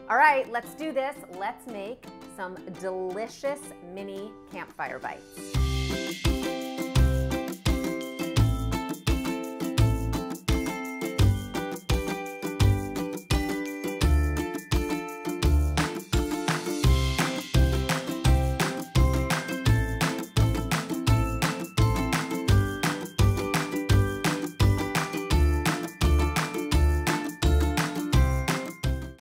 All right, let's do this. Let's make some delicious mini campfire bites.